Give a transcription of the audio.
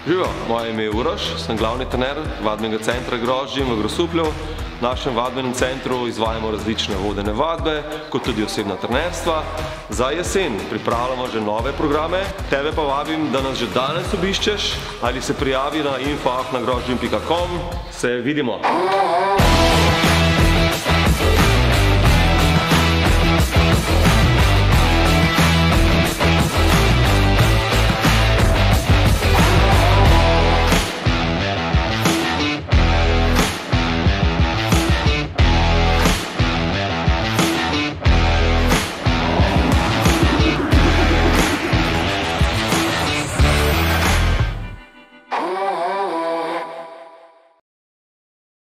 Živijo, moje ime je Uroš, sem glavni trener vadbenega centra Grozdje v Grosuplju. V našem vadbenem centru izvajamo različne vodene vadbe, kot tudi osebna trenerstva. Za jesen pripravljamo že nove programe, tebe pa vabim, da nas že danes obiščeš ali se prijavi na info@grozdjem.com. Se vidimo!